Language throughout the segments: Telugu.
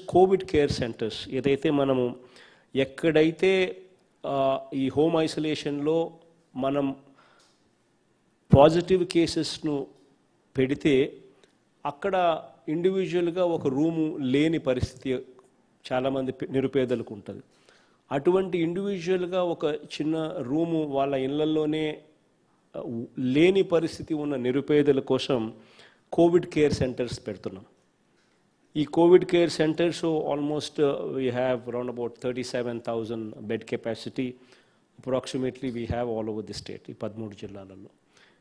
కోవిడ్ కేర్ సెంటర్స్ ఏదైతే మనము ఎక్కడైతే ఈ హోమ్ ఐసోలేషన్లో మనం పాజిటివ్ కేసెస్ను పెడితే అక్కడ ఇండివిజువల్గా ఒక రూము లేని పరిస్థితి చాలామంది నిరుపేదలకు ఉంటుంది. అటువంటి ఇండివిజువల్గా ఒక చిన్న రూము వాళ్ళ ఇళ్లలోనే లేని పరిస్థితి ఉన్న నిరుపేదల కోసం కోవిడ్ కేర్ సెంటర్స్ పెడుతున్నాం. ఈ covid care centres almost we have around about 37,000 bed capacity approximately we have all over the state, ఈ 13 జిల్లాలలో.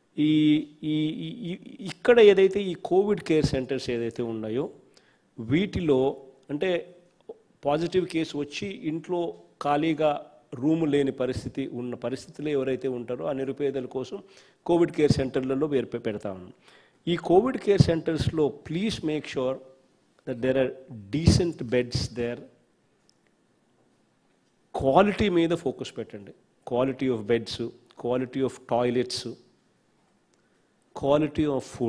ఇక్కడ ఏదైతే ఈ కోవిడ్ కేర్ సెంటర్స్ ఏదైతే ఉన్నాయో వీటిలో అంటే పాజిటివ్ కేసు వచ్చి ఇంట్లో ఖాళీగా రూము లేని పరిస్థితి ఉన్న పరిస్థితుల్లో ఎవరైతే ఉంటారో ఆ నిరుపేదల కోసం కోవిడ్ కేర్ సెంటర్లలో పెడతా ఉన్నాం. ఈ కోవిడ్ కేర్ సెంటర్స్లో please make sure that there are decent beds there. Quality మీద ఫోకస్ పెట్టండి. Quality of beds, quality of toilets, quality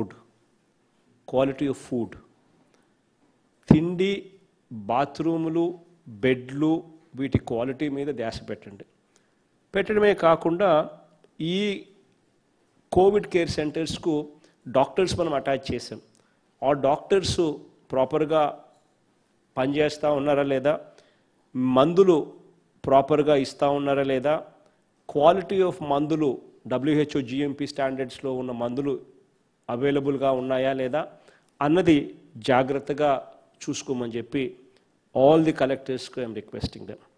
of food, తిండి, బాత్రూములు, బెడ్లు, వీటి క్వాలిటీ మీద ధ్యాస పెట్టడమే కాకుండా ఈ కోవిడ్ కేర్ సెంటర్స్కు డాక్టర్స్ మనం అటాచ్ చేసాం. ఆ డాక్టర్స్ ప్రాపర్గా పనిచేస్తూ ఉన్నారా లేదా, మందులు ప్రాపర్గా ఇస్తూ ఉన్నారా లేదా, క్వాలిటీ ఆఫ్ మందులు WHO GMP స్టాండర్డ్స్లో ఉన్న మందులు అవైలబుల్గా ఉన్నాయా లేదా అన్నది జాగ్రత్తగా చూసుకోమని చెప్పి ఆల్ ది కలెక్టర్స్కి ఐఎమ్ రిక్వెస్టింగ్ దెమ్.